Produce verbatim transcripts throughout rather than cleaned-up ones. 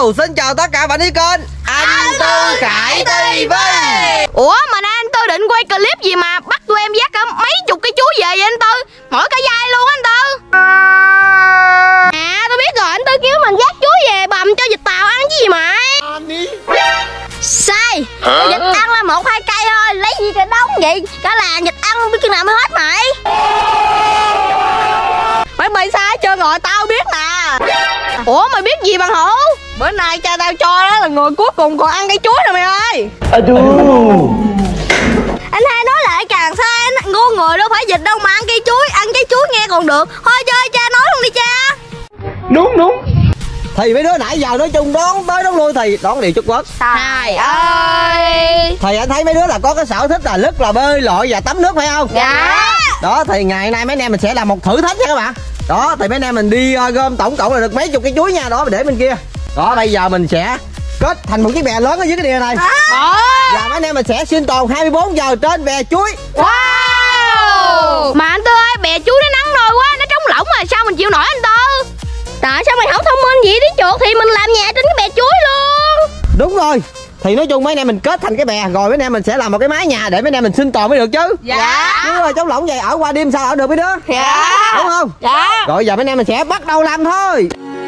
Hello, xin chào tất cả bạn đi kênh Anh Tư Khải ti vi. Ủa mà nay anh Tư định quay clip gì mà bắt tụi em dắt cả mấy chục cái chuối về vậy anh Tư? Mỗi cái vai luôn anh Tư. À tôi biết rồi, anh Tư kêu mình dắt chuối về bầm cho vịt tàu ăn chứ gì mà. Sai, cho vịt ăn là một hai cây thôi, lấy gì cả đống vậy? Cả làng vịt ăn không biết chừng nào mới hết mày. Mày mày sao hết trơn rồi, tao biết nè. Ủa mày biết gì bằng hữu? Bữa nay cha tao cho đó là người cuối cùng còn ăn cây chuối nè mày ơi. Anh hai nói lại càng sai, anh ngu người đâu phải vịt đâu mà ăn cây chuối, ăn cây chuối nghe còn được. Thôi chơi cha nói luôn đi cha. Đúng đúng. Thì mấy đứa nãy giờ nói chung đón tới đón lui thì đón điều chút quất. Trời ơi. Thì anh thấy mấy đứa là có cái sở thích là rất là bơi lội và tắm nước phải không? Dạ. Đó thì ngày nay mấy anh em mình sẽ làm một thử thách nha các bạn. Đó thì mấy anh em mình đi uh, gom tổng cộng là được mấy chục cái chuối nha. Đó để bên kia. Đó bây giờ mình sẽ kết thành một chiếc bè lớn ở dưới cái đìa này. À. Và mấy anh em mình sẽ sinh tồn hai mươi bốn giờ trên bè chuối. Wow. Mà anh Tư ơi, bè chuối nó nắng nôi quá, nó trống lỏng mà sao mình chịu nổi anh Tư? Tại sao mày không thông minh vậy tí chuột thì mình làm nhà trên cái bè chuối luôn. Đúng rồi. Thì nói chung mấy anh em mình kết thành cái bè rồi mấy anh em mình sẽ làm một cái mái nhà để mấy anh em mình sinh tồn mới được chứ. Dạ. Đúng rồi, trống lỏng vậy ở qua đêm sao ở được mấy đứa? Dạ. Đúng không? Dạ. Rồi giờ mấy anh em mình sẽ bắt đầu làm thôi.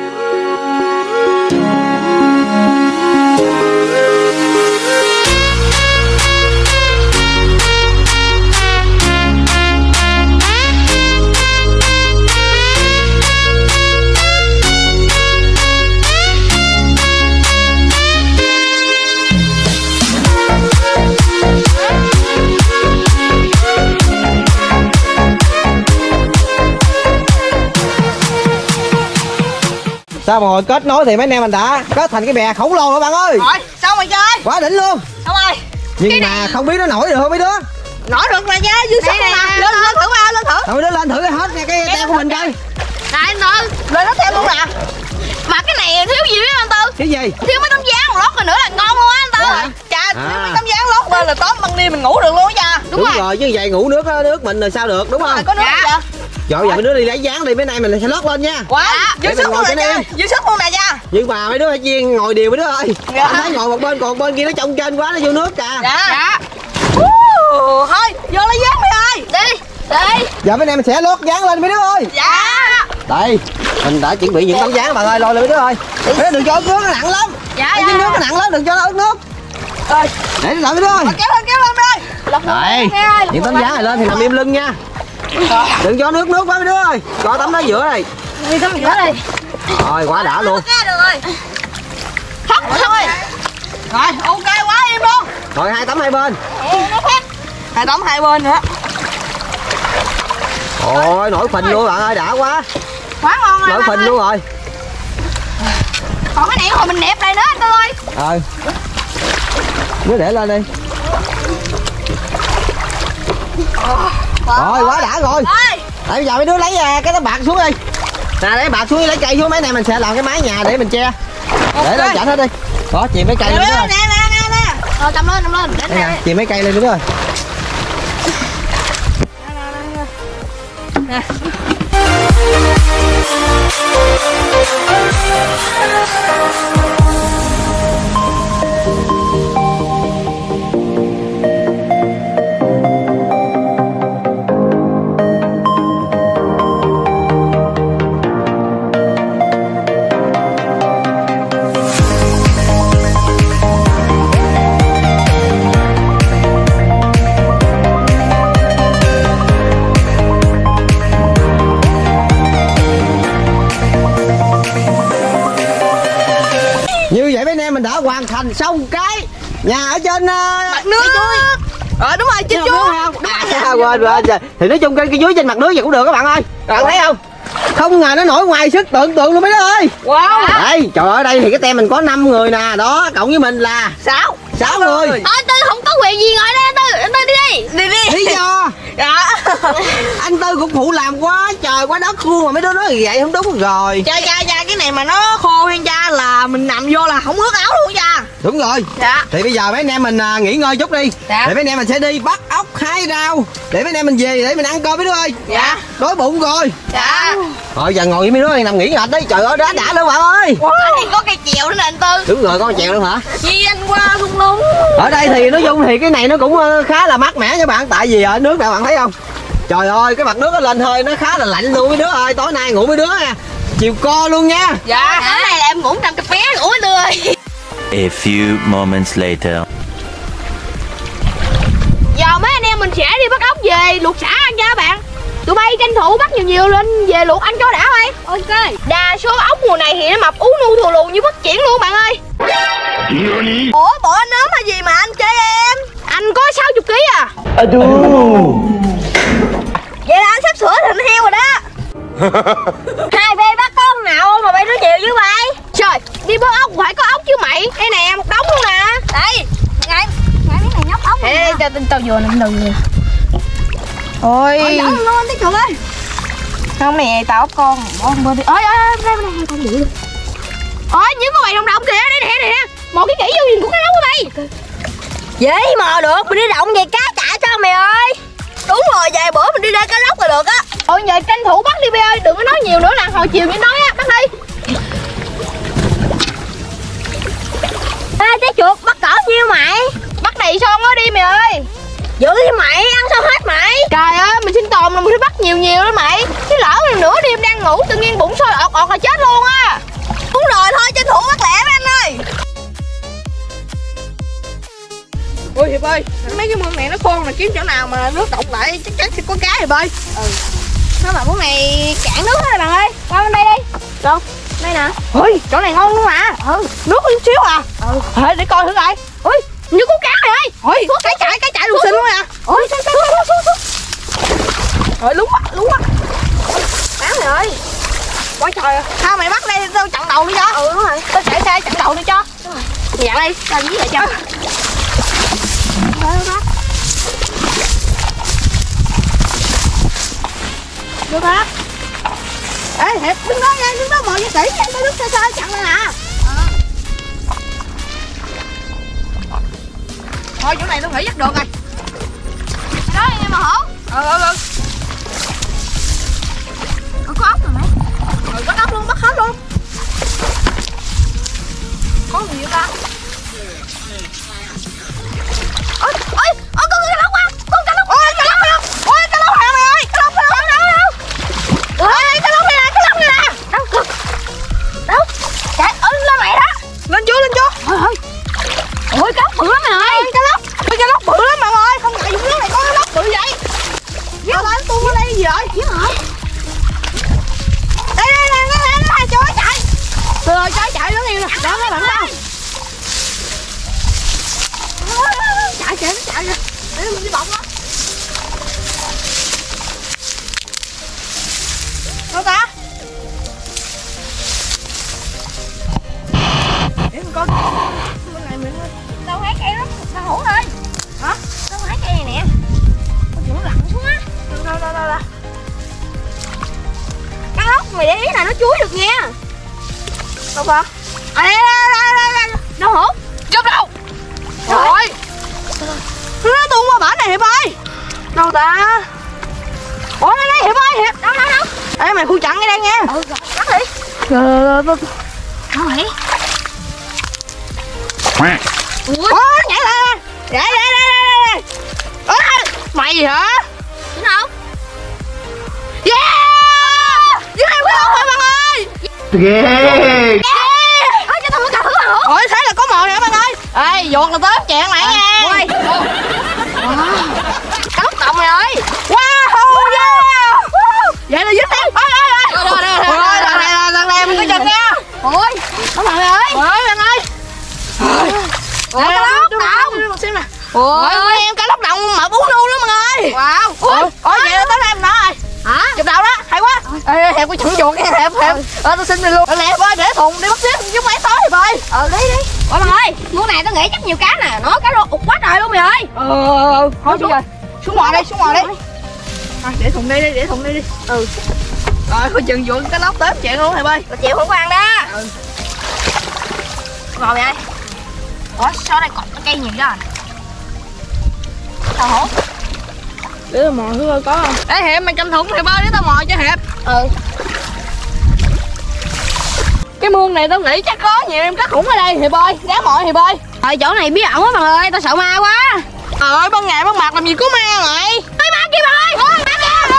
Sau một hồi kết nối thì mấy anh em mình đã kết thành cái bè khổng lồ rồi bạn ơi. Rồi, xong rồi chơi. Quá đỉnh luôn. Xong rồi. Nhưng cái mà này... không biết nó nổi được không mấy đứa? Nổi được mà nha, dư sức mà. Lên lên thử ba, lên thử. Thôi mấy đứa lên thử hết nha cái teo của mình coi. Này anh Tư, lên nó theo luôn nè. Mà cái này thiếu gì biết anh Tư? Cái gì? Thiếu mấy tấm dáng một lót rồi nữa là ngon luôn á anh Tư. Hả? Chà, À. thiếu mấy tấm dáng lót lên là tối ban đêm mình ngủ được luôn á cha. Đúng, Đúng rồi. rồi chứ vậy ngủ nước nước mình rồi sao được đúng không? Rồi, có nước Dạ. chưa? Rồi giờ mấy đứa đi lấy dáng đi mấy nay mình sẽ lót lên nha. Quá, Để dư mình sức ngồi luôn nè trên cha. em. Dư sức luôn nè cha. Nhưng mà mấy đứa phải chia ngồi đều mấy đứa ơi. Dạ. Anh thấy ngồi một bên còn bên kia nó trông trên quá nó vô nước kìa. Dạ. Dạ. Uh, thôi, vô lấy dáng đi ơi. Đi. Đi. Giờ mấy em mình sẽ lót dáng lên mấy đứa ơi. Dạ. Đây, mình đã chuẩn bị những tấm dáng bạn ơi, lôi lên mấy đứa ơi. Mấy đứa đừng cho ướt nước nó nặng lắm. Dạ. Cái Dạ. nước nó nặng lắm, đừng cho nó ướt nước. Rồi. Để nó lại mấy đứa ơi. Kéo lên, kéo lên đi. Đây, những tấm dáng này lên thì nằm im lưng nha. Đừng cho nước nước quá mấy đứa ơi. Cho tấm đó giữa này. Đi tấm giữa đi. Rồi, quá đã luôn. Ra được rồi. Khóc thôi. Rồi, ok quá em luôn. Rồi hai tấm hai bên. Hai tấm hai bên nữa. Ôi, nổi phình luôn bạn ơi, đã quá. Quá ngon rồi. Nổi phình luôn rồi. Còn cái này hồi mình nẹp đây nữa anh Tư ơi. Ờ. Cứ để lên đi. Rồi, quá đã rồi. Tại bây giờ mấy đứa lấy cái tấm bạc xuống đi. Nè, lấy bạc xuống đi, lấy cây xuống, mấy này mình sẽ làm cái mái nhà để mình che. Để lên chảnh hết đi. Đó, chìm mấy cây lên nữa. Nè nè nè nè. Rồi cầm lên, cầm lên. Để nè. Chìm mấy cây lên nữa rồi. Nè. Như vậy mấy anh em mình đã hoàn thành xong cái nhà ở trên uh, Mặt nước. Ờ đúng rồi, trên chuối. Đúng rồi. À, quên quên rồi. Thì nói chung cái, cái dưới trên mặt nước vậy cũng được các bạn ơi. Các bạn thấy không? Không ngờ nó nổi ngoài sức tưởng tượng luôn mấy đứa ơi. Wow. Đây, trời ơi đây thì cái tem mình có năm người nè, đó, cộng với mình là Sáu. sáu người. Thôi Tư không có quyền gì ngồi đây anh Tư, anh Tư đi đi. Đi đi. Lý do Dạ. anh Tư cũng phụ làm quá trời quá đất luôn mà mấy đứa nói vậy không đúng rồi. Cha cha cha cái này mà nó khô hay cha là mình nằm vô là không ướt áo luôn cha. Đúng rồi. Dạ. Thì bây giờ mấy anh em mình à, nghỉ ngơi chút đi. Dạ. Thì mấy anh em mình sẽ đi bắt ốc hai cái rau để mấy anh em mình về để mình ăn cơm mấy đứa ơi. Dạ. Đói bụng rồi. Dạ. Thôi giờ ngồi với mấy đứa nằm nghỉ ngợt đi. Trời ơi đã đã luôn bạn ơi. Wow. Anh có cây chèo nữa nè anh Tư. Đúng rồi, có chèo luôn hả? Chi anh qua thung lũng. Ở đây thì nói chung thì cái này nó cũng khá là mát mẻ nha bạn, tại vì ở nước nè bạn thấy không? Trời ơi cái mặt nước nó lên hơi nó khá là lạnh luôn mấy đứa ơi. Tối nay ngủ mấy đứa nè chiều co luôn nha. Dạ. Tối nay là em ngủ trong cà phé ngủ mấy đứa ơi. A few moments later. Giờ mấy anh em mình sẽ đi bắt ốc về luộc sả ăn nha các bạn. Tụi bay tranh thủ bắt nhiều nhiều lên về luộc ăn cho đã bay. Ok. Đa số ốc mùa này thì nó mập ú nu thù lù như phát triển luôn bạn ơi. Ủa bộ anh ốm hay gì mà anh chơi em? Anh có sáu mươi ký à? Vậy là anh sắp sửa thành heo rồi đó. Hai bay bắt con nào mà bay nói nhiều với bay. Trời, đi bắt ốc phải có ốc chứ mày. Đây nè một đống luôn nè. Đây, ngay ngay cái này nhóc ốc. Ê, tao tao vừa nè, đừng vừa. Ôi. Ôi giỡn luôn tí chuột ơi. Không nè, tao ốc con. Bỏ con bên đi. Ôi ôi ôi, đây này con bự luôn. Ôi, nhớ có mày đồng đồng kìa, đây nè nè nè. Một cái kỹ vô nhìn của cái ốc của mày. Dễ mò được, mình đi động về cá trả sao mày ơi. Đúng rồi, vài bữa mình đi ra cá lóc là được á. Ôi giờ tranh thủ bắt đi Bi ơi, đừng có nói nhiều nữa là hồi chiều mới nói á, bắt đi. Ê trái chuột, bắt cỡ nhiêu mày? Bắt đầy son đó đi mày ơi. Giữ đi mày, ăn sao hết mày. Trời ơi, mình sinh tồn là mình phải bắt nhiều nhiều đó mày. Chứ lỡ mình nửa đêm đang ngủ tự nhiên bụng sôi ọt ọt là chết luôn á. Đúng rồi, thôi tranh thủ bắt lẹ anh ơi. Ôi Hiệp ơi, mấy cái mương này nó khô là kiếm chỗ nào mà nước động lại chắc chắn sẽ có cá Hiệp ơi. Ừ. Sao mà mương này cạn nước hết rồi bạn ơi. Qua bên đây đi. Đâu? Đây nè. Ôi, chỗ này ngon luôn mà. Ừ. Nước có chút xíu à. Ừ. Thôi để coi thử coi. Ôi, như có cá rồi ơi. Ôi, có cái chạy, cái chạy luôn xinh luôn à. Ôi, xuống xuống xuống xuống xuống. Rồi lúng quá, lúng quá. Cá này ơi. Quá trời. Sao mày bắt đây tao chặn đầu đi cho. Ừ đúng rồi. Tao chạy xe chặn đầu đi cho. Đúng rồi. Dặn đi, tao dí lại cho. Thôi bác. Được bác. Ê Hiệp đứng đó nha, đứng đó mò cho kỹ nha, tao đứng xa xa chặn lên nè. À. Thôi chỗ này tôi nghĩ chắc được rồi. Đó anh em mà hổ. Ừ ừ ừ. Ờ, có ốc rồi mày. Ừ có ốc luôn, bắt hết luôn. Có gì vậy ta? Ôi, ôi, ôi con cá lóc quá, con cá lóc. Ôi cá lóc này, ôi cá lóc này mày ơi, cá lóc này đâu đâu đâu. Ôi cá lóc này nè, cá lóc này nè. Đâu cực. Đâu? Chạy ơi lên mày đó. Lên chưa lên chưa? Ôi ôi. Ôi cá lóc bự lắm mày ơi. Cá lóc. Ôi cá lóc bự lắm bạn ơi, không tại vùng nước này có cá lóc bự vậy. Sao lại anh tung ở đây gì vậy? Giết hả? Đây đây đây nó lên nó trời chạy. Rồi chạy chạy nó nhiều nè. Đó các bạn đâu? Chạy chạy nó chạy nè, để mình đi bọc nó. Đâu ta? Để mình coi bên này mình đâu hái cây lắm, sao hổ ơi? Hả? Đâu hái cây này nè, có chuyện nó lặn xuống á. Đâu đâu đâu đâu đâu. Cá lóc mày để ý là nó chuối được nha. Đâu ta? À đây đây đây đây đây. Đâu hổ? Giúp đâu? Trời ơi. Nó tung qua bển này Hiệp ơi. Đâu ta? Ủa đây đây Hiệp ơi Hiệp. Đâu đâu đâu. Ê mày khu chặn ngay đây nha. Ừ rồi bắt đi. Rồi rồi rồi. Đâu vậy? Ủa nhảy lên. Nhảy đây đây đây. Ủa mày gì hả? Thế nào? Yeah. Dưới đây có không bạn ơi. Ghê. Ôi cho tao thử thử hả? Ôi thế là có mồi nè bạn ơi. Ê vuột là tớp chẹn mày nha. Ôi. Cá lóc cộng mày ơi. Wow yeah. Vậy là dính đi. Ôi ôi ôi. Ôi lần này lần này mình có chân nha. Ôi có bạn ơi. Ôi bạn ơi. Ủa cá lóc đồng. Một xem nè. Ôi ôi em cá lóc đồng mà bú nu lắm mọi người. Wow. Ôi ôi vậy là tới đây mình nói rồi. Hả? Chụp đầu đó, hay quá. Ê Hẹp có chặn chuột nha Hẹp Hẹp. Ờ tao xin mày luôn. Nè ơi để thùng đi bắt tiếp chứ mấy tối Hẹp ơi. Ờ đi đi. Ôi bạn ơi, mùa này tao nghĩ chắc nhiều cá nè, nó cá lô ụt quá trời luôn mày ơi. Ờ ờ thôi xuống rồi. Xuống ngoài đây, xuống ngoài đây. Thôi để thùng đi đi, để thùng đi đi. Ừ. Rồi coi chừng vuột cá lóc tớp chuyện luôn Hẹp ơi. Tao chịu không có ăn đó. Ừ. Rồi mày ơi. Ủa sao đây còn cái cây gì đó à? Sao hổ? Để tao mò thử coi có không. Ê Hiệp, mày cầm thùng Hiệp ơi, để tao mò cho Hiệp. Ừ. Cái mương này tao nghĩ chắc có nhiều em cá khủng ở đây Hiệp ơi, ráng mò Hiệp ơi. Thôi chỗ này bí ẩn quá mọi ơi, tao sợ ma quá. Trời ơi, ban ngày ban mặt làm gì có ma vậy? Ê ma kia mọi ơi. Ma kia.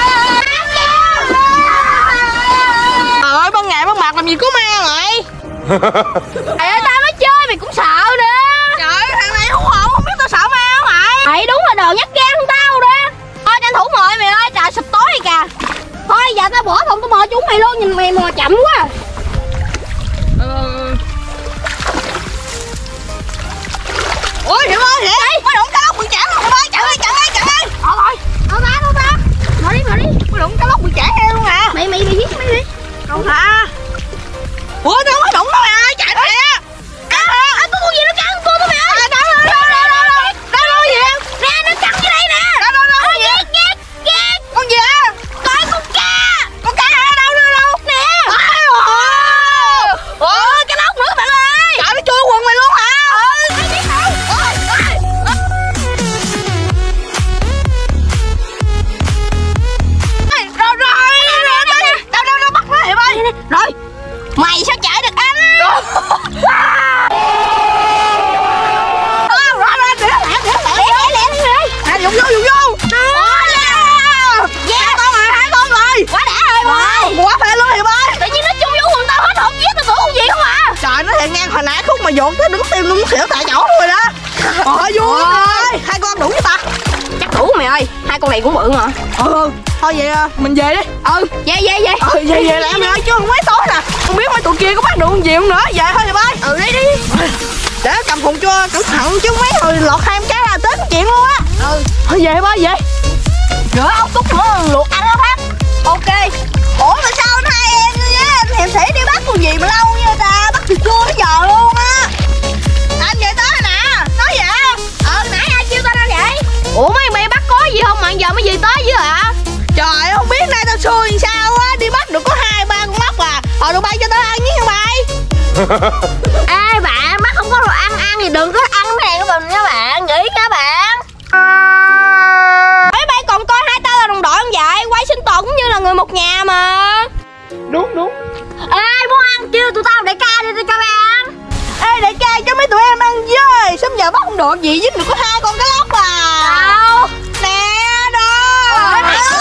Trời ơi, ban ngày ban mặt làm gì có ma vậy? Trời ơi, tao nói chơi mày cũng sợ nữa. Trời ơi, thằng này hú hồn không biết tao sợ ma không mày? Mày đúng là đồ nhát gan tao đó. Thôi tranh thủ mồi mày ơi, trời sụp tối rồi kìa. Thôi giờ tao bỏ thùng tao mò chúng mày luôn, nhìn mày mò chậm quá. Ừ. Ôi Hiệp ơi, Hiệp có đụng cá lóc bị chảy luôn Hiệp ơi, chặn đi, chặn đi, chặn đi. Ờ rồi, đâu ta, đâu ta. Mò đi, mò đi. Có đụng cá lóc bị chảy heo luôn à. Mày, mày, mày giết mày đi. Đâu ta. Ủa đâu có đụng đâu mày ơi, chạy đây nè. Cắn hả? À, có con gì nó cắn cô tao mày ơi. Đâu đâu đâu đâu đâu đâu. Đâu đâu gì em? Nè nó cắn dưới đây nè. Đâu đâu đâu. Ghét ghét ghét. Con gì á? Coi con cá. Con cá hả? Đâu đâu đâu. Nè. Ủa cá lóc nữa bạn ơi. Trời nó chui quần mày luôn hả? Ừ. Ai biết không? Ôi ôi. Rồi rồi. Đâu đâu đâu bắt nó Hiệp ơi. Rồi. Mày sao chạy được anh? Dùng vô, dùng vô. Hai con rồi, hai con rồi. Quá đã rồi mày. Quá phê luôn Hiệp ơi. Tự nhiên nó chui vô quần tao hết hồn vía, tao tưởng con gì không à. Trời nó thiệt ngang hồi nãy khúc mà dột tới đứng tim luôn xỉu tại chỗ luôn rồi đó. Trời vui ơi. Hai con đủ với ta. Chắc đủ mày ơi, hai con này cũng bự mà. Ừ, thôi vậy mình về đi. Ừ, về về về. Ừ, về về lại mày ơi chứ không mấy tối nè. Không biết mấy tụi kia có bắt được con gì không nữa. Về thôi Hiệp ơi. Ừ đi đi. Để cầm thùng cho cẩn thận chứ mấy hồi lọt hai em cái là tới chuyện luôn á. Ừ. Thôi về Hiệp ơi, về. Rửa ốc túc nữa luộc ăn đó Phát. Ok. Ủa mà sao anh hai em với anh hiệp sĩ đi bắt con gì mà lâu như ta, bắt từ trưa tới giờ luôn á. Anh về tới rồi nè, nói vậy á. Ờ nãy ai kêu tao ra vậy? Ủa mấy mày bắt có gì không mà giờ mới về tới chứ hả? Trời ơi không biết nay tao xui sao á, đi bắt được có hai ba con móc à. Ờ đồ bay cho tao ăn với nha bay. Ê bạn, bắt không có đồ ăn ăn thì đừng có ăn mấy này của mình nha bạn, nghĩ nha bạn. Mấy bay còn coi hai tao là đồng đội không vậy? Quay sinh tồn cũng như là người một nhà mà. Đúng đúng. Ê muốn ăn chưa? Tụi tao để ca đi tao cho mày ăn. Ê để ca cho mấy tụi em ăn với. Sớm giờ bắt không được gì dính được có hai con cá lóc à. Đâu? Nè đó.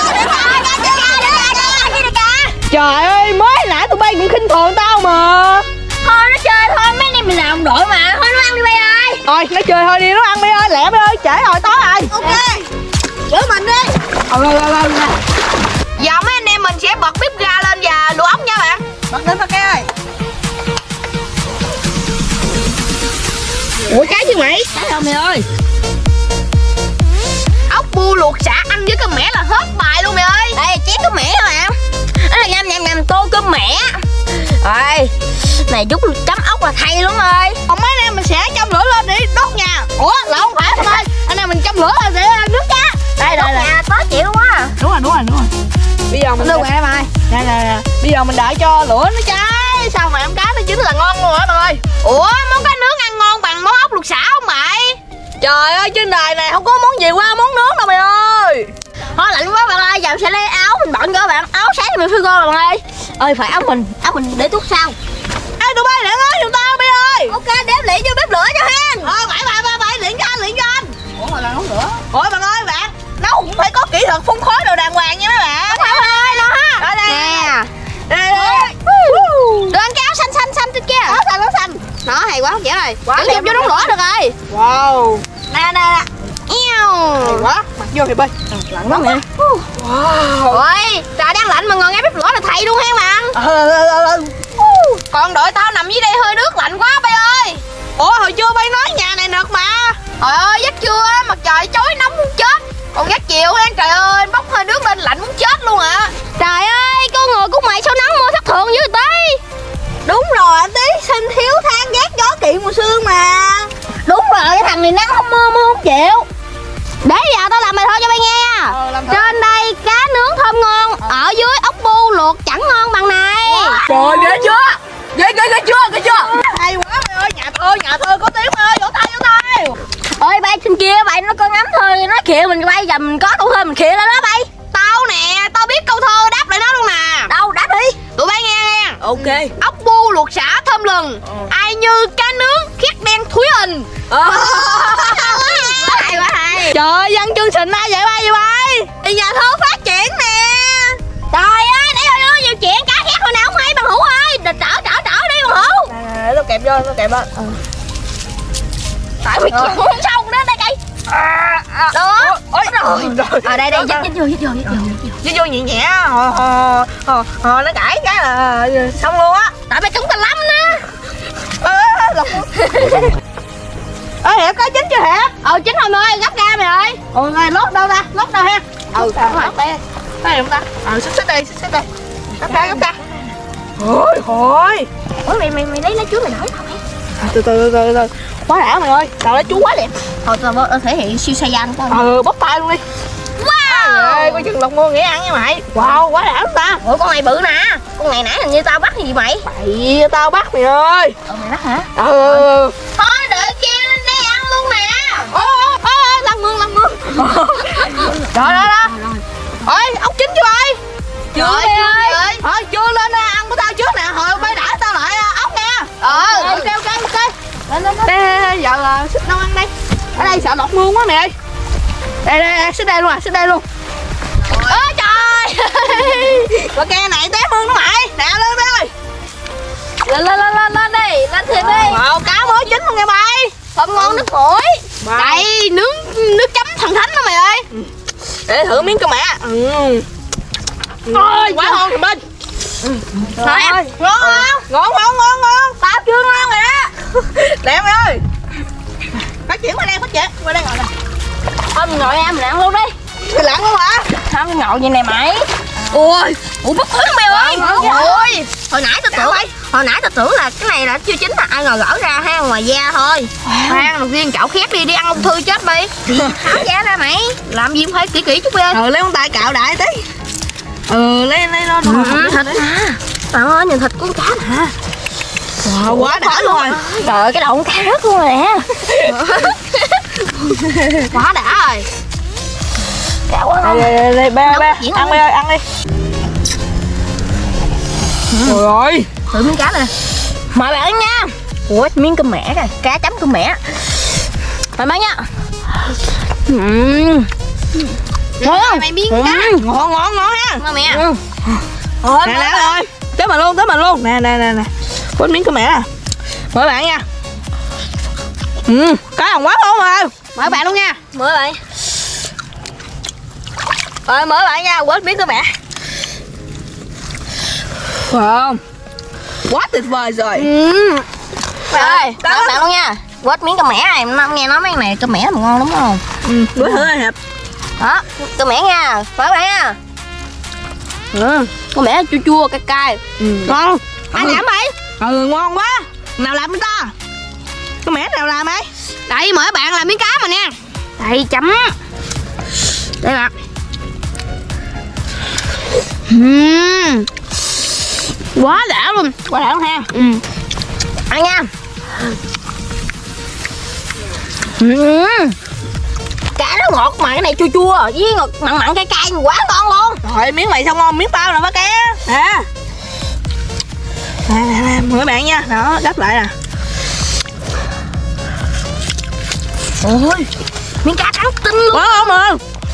Trời ơi mới nãy tụi bay cũng khinh thường tao mà. Thôi nó chơi thôi, mấy anh em mình làm đồng đội mà. Thôi nó ăn đi bay ơi. Thôi nó chơi thôi đi, nó ăn bay ơi, lẹ bay ơi, trễ rồi tối rồi. Ok. Giữ mình đi. Ừ ừ ừ ừ. Giờ mấy anh em mình sẽ bật bếp ga lên và luộc ốc nha bạn. Bật lên Phát ơi. Ủa trái chứ mày? Trái không mày ơi. Ốc bu luộc xả ăn với cơm mẻ là hết bài luôn mày ơi. Đây chén cơm mẻ thôi bạn. Đó là nhầm nhầm nhầm tô cơm mẻ. Rồi này chút chấm ốc là thay luôn rồi. Còn mấy anh em mình sẽ châm lửa lên để đốt nhà. Ủa là không phải thôi. Anh em mình châm lửa lên để nước cá. Đây đây đây. Nhà khó chịu quá. Đúng rồi đúng rồi đúng rồi. Bây giờ mình đưa mẹ mày. Nè nè nè. Bây giờ mình đợi cho lửa nó cháy. Sao mà em cá nó chín là ngon luôn hả bạn ơi? Ủa món cá nướng ăn ngon bằng món ốc luộc xả không mày? Trời ơi trên đời này không có món gì qua món nướng đâu mày ơi. Thôi lạnh quá bạn ơi, giờ sẽ lấy áo mình bận cho bạn. Áo sáng thì mình phải go bạn ơi. Ơi phải áo mình, áo mình để tuốt sau. Ê tụi bay luyện ơi giùm tao Bi ơi. Ok đếm luyện vô bếp lửa cho hen. Ờ bảy bảy bảy bảy luyện cho anh luyện cho anh. Ủa mà là nấu lửa. Ủa bạn ơi bạn, nấu cũng phải có kỹ thuật phun khói đồ đàng hoàng nha mấy bạn. Đúng rồi ơi nó ha. Ở đây. Nè. Đây đây. Được ăn cái áo xanh xanh xanh trên kia. Áo xanh áo xanh. Nó hay quá, dễ rồi. Quá Cứ vô đống lửa được rồi. Wow. Nè nè nè. Yêu. Hay quá, mặc vô thì bay. Lạnh lắm nè. Wow. Ôi, trời đang lạnh mà ngồi ngay bếp lửa là thầy luôn hen bạn. Ờ ờ ờ. Còn đội tao nằm dưới đây hơi nước lạnh quá bay ơi. Ủa hồi trưa bay nói nhà này nực mà. Trời ơi giấc trưa mặt trời chói nóng muốn chết. Còn giấc chiều hen trời ơi bốc hơi nước lên lạnh muốn chết luôn ạ. À. Trời ơi con người của mày sao nắng mưa thất thường dữ vậy tí. Đúng rồi anh tí, sinh thiếu than ghét gió kỵ mùa sương mà. Đúng rồi cái thằng này nắng không mưa mưa không chịu. Để giờ tao làm bài thơ cho bay nghe nha. Ờ, trên đây cá nướng thơm ngon. Ờ. Ở dưới ốc bu luộc chẳng ngon bằng này. Wow. Trời ghê chưa? Ghê ghê ghê chưa? Ghê chưa? Hay quá mày ơi, nhà thơ nhà thơ có tiếng ơi, vỗ tay vỗ tay. Ơi bay trên kia bay nó có ngắm thôi, nó khịa mình bay giờ mình có câu thơ mình khịa lên đó bay. Tao nè, tao biết câu thơ đáp lại nó luôn nè. Đâu đáp đi. Tụi bay nghe nghe. Ok. Ốc bu luộc sả thơm lừng, ai như cá nướng khiết đen thúi hình. Hay quá hay. Trời ơi, văn chương xịn ai vậy bay vậy bay? Thì nhà thơ phát triển nè. Trời ơi, nãy giờ nó nhiều chuyện cá khét hồi nào không hay bằng hữu ơi. Đừng trở trở trở đi bằng hữu. Nè, nó kẹp vô, nó kẹp vô. Tại vì chuyện xong đó đây cây. Đó. Ôi rồi. Ở đây đây dắt dắt vô dắt vô dắt vô. Chứ vô nhẹ nhẹ hồ hồ hồ hồ nó cãi cái là xong luôn á. Tại mày cứng tao lắm đó. Ê lộc. Ê Hiệp có chín chưa Hiệp? Ờ chín rồi mày ơi, gấp ra mày ơi. Ồ này lót đâu ta? Lót đâu ha? Ừ lót đây. Đây không ta? Ờ xích xích đây, xích xích đây. Gấp ra gấp ra. Ôi hồi. Ủa mày mày mày lấy lá chuối mày đỡ tao mày. Từ từ từ từ từ. Quá đã mày ơi, tao lấy chú quá đẹp. Thôi tao tao thể hiện siêu saiyan coi. Ờ bóc tay luôn đi. Wow. Ê coi chừng lộc mua nghĩa ăn nha mày. Wow quá đã luôn ta. Ủa con này bự nè. Con này nãy hình như tao bắt gì mày? Bậy tao bắt mày ơi. Ờ mày bắt hả? Ừ. Thôi đợi kia lên đây ăn luôn nè. Ô ô ô lăn mương lăn mương. Rồi đó đó. Ôi ốc chín chưa ơi? Chưa Rồi, mày ơi. Thôi chưa lên nè, ăn của tao trước nè, hồi bay đã tao lại ốc nha. Ờ. Ok ok ok. Lên lên lên. Đây giờ là xích nấu ăn đây. Ở đây sợ lọt mương quá mày ơi. Đây đây, đây xích đây luôn à, xích đây luôn. Ơ trời. Và ke này té mương nó mày. Nè lên đây ơi. Lên lên lên lên lên đi, lên thịt đi. Wow, cá mới chín luôn nha mày. Không ngon nước mũi. Đây nướng nước chấm thần thánh đó mày ơi. Để thử miếng cơ mẹ. Ừ. Ôi quá ngon rồi bên. Thôi em. Ngon không? Ngon ngon ngon ngon. Tao chưa ngon rồi đó. Đẹp mày ơi. Phát triển qua đây, phát triển qua đây ngồi nè. Thôi mình ngồi em mình ăn luôn đi. Mày lặn không hả? Không ngồi vậy này mày. Ôi. Ủa bất hứng mày ơi. Ôi. Hồi nãy tao tưởng hồi nãy tao tưởng là cái này là chưa chín là ai ngồi gỡ ra ha ngoài da thôi. Khoan đầu tiên chảo khét đi, đi ăn ung thư chết đi. Tháo da ra mày. Làm gì cũng phải kỹ kỹ chút đi ơi. Ừ lấy con tay cạo đại tí. Ừ lấy lấy nó nó Ừ, thịt nè. Trời ơi nhìn thịt con cá nè. Wow, quá đã luôn rồi. Trời ơi cái đầu con cá rớt luôn rồi nè. Quá đã rồi. Đã quá ngon. Đây đây đây ba ba Diễn ăn không? đi ơi ăn đi. Trời ơi. Thử miếng cá nè. Mời bạn nha. Ủa miếng cơm mẻ kìa, cá chấm cơm mẻ. Mời bạn nha. Ừm. Ngon không? Mày miếng cá. Ngon ngon ngon ha. Ngon mẹ. Ôi, nè nè rồi. Tới mà luôn, tới mà luôn. Nè nè nè nè. Quên miếng cơm mẻ nè. Mời bạn nha. Ừ, cá hồng quá ngon rồi. Mời bạn luôn nha. Mời bạn. Rồi mời bạn nha, quên miếng cơm mẻ. Wow. Quá tuyệt vời rồi. Ừ. Trời ơi, Đó. mời bạn luôn nha. Quết miếng cơm mẻ này, nó nghe nói mấy này cơm mẻ mà ngon đúng không? Ừ, bữa thử Hiệp. Đó, cơm mẻ nha. Mời bạn nha. Ừ, cơm mẻ chua chua cay cay. Ừ. Ngon. Ai làm mày? Ừ, ngon quá. Nào làm với ta? Cơm mẻ nào làm ấy? Đây mời bạn làm miếng cá mà nha. Đây chấm. Đây bạn. Uhm. Quá đã luôn. Quá đã luôn ha. Ừ. Ăn nha. Ừ. Cá nó ngọt mà cái này chua chua với ngọt mặn mặn cay cay quá ngon luôn. Rồi miếng mày sao ngon, miếng tao nè bác ké. Nè. Nè nè nè, mời bạn nha. Đó, gấp lại nè. Ôi, miếng cá trắng tinh luôn. Quá ngon mà.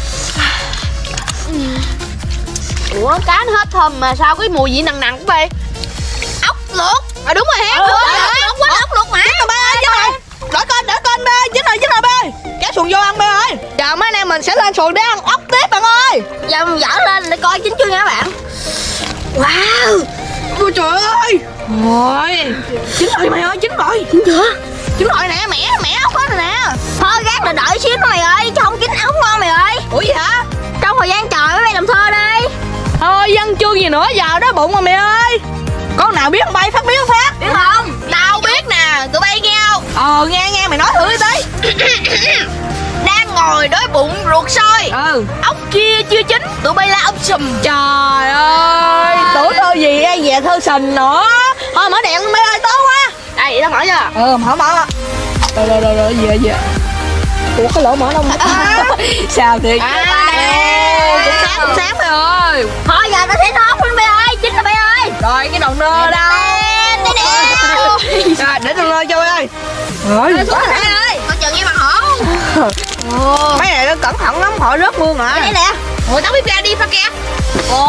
Ủa cá nó hết thơm mà sao cái mùi gì nặng nặng của bay? Ốc luộc. À đúng rồi ha. Ừ, Ủa, ừ, ốc quýnh ốc luộc mà. Ba ơi, chín rồi. Đổi kênh, đổi kênh ba ơi, chín rồi, chín rồi ba ơi. Kéo xuồng vô ăn ba ơi. Giờ mấy anh em mình sẽ lên xuồng để ăn ốc tiếp bạn ơi. Giờ mình dở lên để coi chín chưa nha các bạn. Wow. Ôi trời ơi. Rồi. Chín rồi mày ơi, chín rồi. Chín chưa? Chín rồi nè, mẻ mẻ ốc hết rồi nè. Thôi gác là đợi xíu nữa mày ơi, chứ không chín ốc ngon mày ơi. Ủa gì hả? Trong thời gian chờ mấy bay làm thơ đi. Thôi văn chương gì nữa, giờ đó bụng mà mày ơi. Con nào biết bay phát biết phát. Biết không? Tao biết nè, tụi bay nghe không? Ờ nghe nghe mày nói thử đi tí. Đang ngồi đói bụng ruột sôi. Ừ. Ốc kia chưa chín, tụi bay la ốc sùm. Trời ơi, tưởng thơ gì ai về thơ sình nữa. Thôi mở đèn mày ơi, tối quá. Đây, nó mở chưa? Ừ, mở mở. Rồi rồi rồi rồi, về về. Ủa cái lỗ mở đâu mất Sao thiệt? À đây Cũng sáng cũng sáng mày ơi. thôi giờ tao sẽ nón luôn mày ơi, chính là mày ơi. Rồi cái đồng nơ đâu? Đây nè. Rồi để đồng nơ cho mày ơi. Rồi Xuống mày ơi, coi chừng nghe mặt hổ. mấy này nó cẩn thận lắm, họ rớt mương hả? Đây nè. Ủa tao biết ra đi pha kìa. Ồ.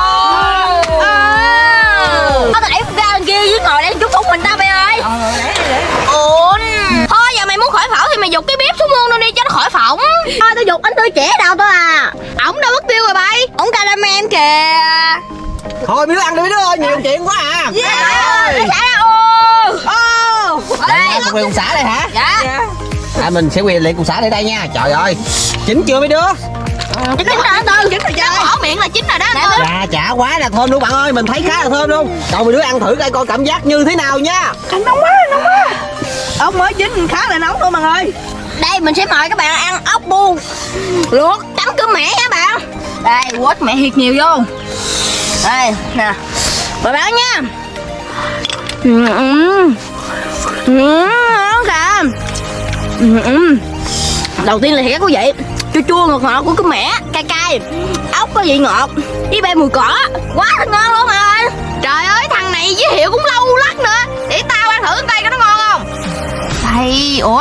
Có thể đẩy ra bên kia với ngồi đây chút phút mình ta mày ơi. Ờ để để. Ủa. Thôi giờ mày muốn khỏi phỏng thì mày giục cái bếp xuống mương luôn đi cho nó khỏi phỏng. Thôi tao giục anh Tư trẻ đâu tao à. Ổng đâu mất tiêu rồi bay. Ổng caramel kìa. Thôi mấy đứa ăn đi mấy đứa ơi, nhiều chuyện quá à. Yeah. Nó xả ra ô. Ô. Đây, một quyền cùng xã đây hả? Dạ. À, mình sẽ quyền liệt cùng xã đây đây nha. Trời ơi, chín chưa mấy đứa? Chín rồi anh Tư. Chín rồi chứ. Bỏ miệng là chín rồi đó anh Tư. Dạ chả quá là thơm luôn bạn ơi, mình thấy khá là thơm luôn. Đâu mấy đứa ăn thử coi coi cảm giác như thế nào nha. Anh nóng quá, nóng quá. Ốc mới chín khá là nóng luôn bạn ơi. Đây mình sẽ mời các bạn ăn ốc bu luộc chấm cơm mẹ nha bạn. Đây quất mẹ thiệt nhiều vô. Đây nè mời bạn nha. Ừ, ừ. Ừ, ngon kìa. Ừ, ừ. Đầu tiên là thiệt có vị chua chua ngọt ngọt của cơm mẹ, cay cay, ốc có vị ngọt với bay mùi cỏ, quá là ngon luôn mà ơi. Trời ơi thằng này giới thiệu cũng lâu lắc nữa, để tao ăn thử tay coi nó ngon không. Đây, ủa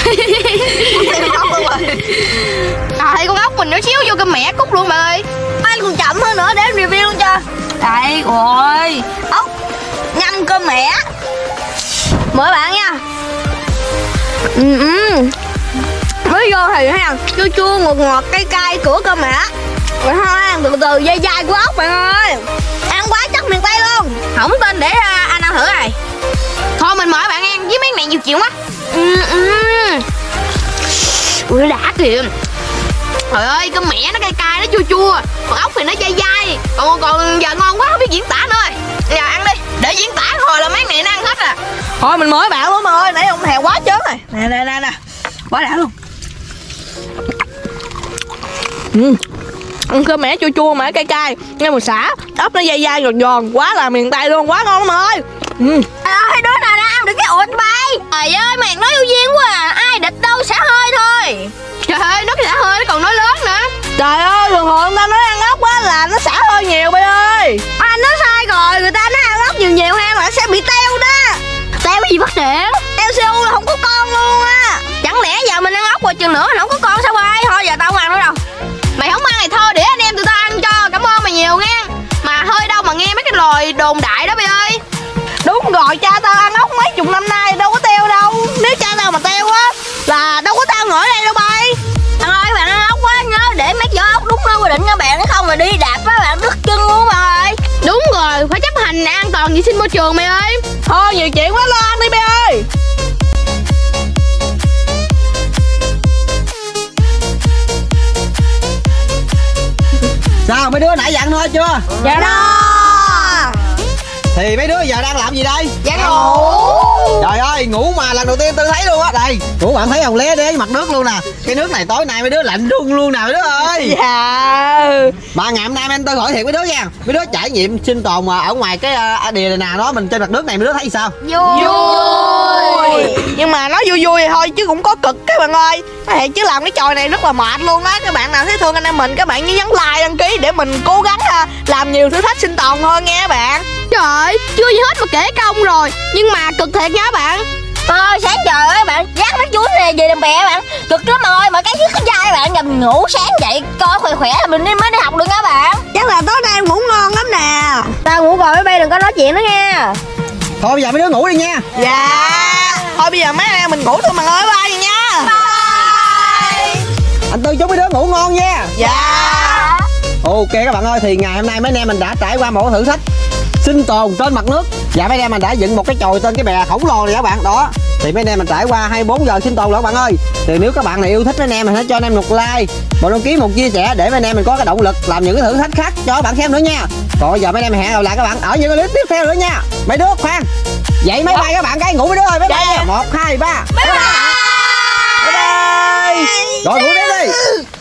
trời con ốc mình nhỏ xíu vô cơm mẹ cút luôn bà ơi. Anh còn chậm hơn nữa để em review luôn cho. Đây, ôi ốc ngâm cơm mẹ. Mời bạn nha. Ừ, ừ. Mới vô thì ha, chua chua ngọt ngọt cay cay của cơm mẹ. Rồi thôi ăn từ từ dai dai của ốc bạn ơi. Ăn quá chắc miền Tây luôn. Không tên để uh, anh ăn thử này. Thôi mình mời bạn ăn với mấy mẹ nhiều chuyện quá. Ừ, ừ. Ui đã kìa. Trời ơi cơm mẹ nó cay cay nó chua chua, còn ốc thì nó dai dai. Còn còn giờ ngon quá không biết diễn tả nữa. Giờ ăn đi, để diễn tả hồi là mấy mẹ nó ăn hết à. Thôi mình mời bạn luôn mà ơi, nãy ông thèm quá chớn rồi. Nè nè nè nè. Quá đã luôn. Ừ. Ăn cơm mẹ chua chua mẹ cay cay, nghe mùi xả, ốc nó dai dai giòn giòn, quá là miền Tây luôn, quá ngon lắm mà ơi. Ừ. Ơi đứa nào đã ăn được cái ụt bay. Trời ơi mày nói yêu duyên quá à, ai địch đâu xả hơi thôi. Trời ơi nó xả hơi nó còn nói lớn nữa. Trời ơi thường thường ta nói ăn ốc á là nó xả hơi nhiều bay ơi. Anh nói sai rồi, người ta nói ăn ốc nhiều nhiều ha là sẽ bị teo đó. Teo gì phát triển? Teo xê u là không có con luôn á. Chẳng lẽ giờ mình ăn ốc rồi chừng nữa nó không có con sao bay? Thôi giờ tao không ăn nữa đâu. Mày không ăn thì thôi để anh em tụi tao ăn cho, cảm ơn mày nhiều nghe. Mà hơi đâu mà nghe mấy cái lời đồn đại đó bay ơi. Đúng rồi, cha tao ăn ốc mấy chục năm nay đâu có teo đâu. Nếu cha tao mà teo á là đâu có tao ngồi ở đây đâu bay. Bạn ơi bạn ăn ốc quá nhớ để mấy vỏ ốc đúng nơi quy định nha bạn, nếu không mà đi đạp á bạn đứt chân luôn bạn ơi. Đúng rồi, phải chấp hành an toàn vệ sinh môi trường mày ơi. Thôi nhiều chuyện quá lo ăn đi bay ơi. Sao mấy đứa nãy giờ ăn thôi chưa? Dạ đó. Thì mấy đứa giờ đang làm gì đây? Dạ ngủ. Trời ơi ngủ mà lần đầu tiên tôi thấy luôn á. Đây ngủ bạn thấy không, lé đế mặt nước luôn nè. Cái nước này tối nay mấy đứa lạnh run luôn nè mấy đứa ơi. Dạ. Mà ngày hôm nay anh tôi hỏi thiệt mấy đứa nha, mấy đứa trải nghiệm sinh tồn mà ở ngoài cái uh, đìa này nào đó mình trên mặt nước này mấy đứa thấy sao? Vui. Vui. Nhưng mà nói vui vui thôi chứ cũng có cực các bạn ơi. Nói thiệt chứ làm cái trò này rất là mệt luôn á. Các bạn nào thấy thương anh em mình các bạn nhớ nhấn like đăng ký để mình cố gắng uh, làm nhiều thử thách sinh tồn hơn nha các bạn. Trời ơi, chưa gì hết mà kể công rồi. Nhưng mà cực thiệt nha bạn. Ơi sáng trời ơi bạn, dắt mấy chuối này về đầm bè bạn. Cực lắm mà ơi, mà cái dứt cái dai bạn, giờ mình ngủ sáng dậy coi khỏe khỏe là mình đi mới đi học được nha bạn. Chắc là tối nay em ngủ ngon lắm nè. Tao ngủ rồi mấy bay đừng có nói chuyện nữa nha. Thôi bây giờ mấy đứa ngủ đi nha. Dạ. Thôi bây giờ mấy anh em mình ngủ thôi mà ơi, bye nha. Bye. Anh Tư chúc mấy đứa ngủ ngon nha. Dạ. Ok các bạn ơi, thì ngày hôm nay mấy anh em mình đã trải qua một thử thách sinh tồn trên mặt nước. Và mấy anh em mình đã dựng một cái chòi trên cái bè khổng lồ này các bạn. Đó. Thì mấy anh em mình trải qua hai mươi bốn giờ sinh tồn rồi các bạn ơi. Thì nếu các bạn này yêu thích mấy anh em mình hãy cho anh em một like, một đăng ký, một chia sẻ để mấy anh em mình có cái động lực làm những cái thử thách khác cho các bạn xem nữa nha. Còn bây giờ mấy anh em hẹn gặp lại các bạn ở những cái clip tiếp theo nữa nha. Mấy đứa khoan. Dậy máy bay các bạn cái ngủ mấy đứa ơi, máy bay. một hai ba. Bye bye. Bye bye. Rồi ngủ tiếp đi.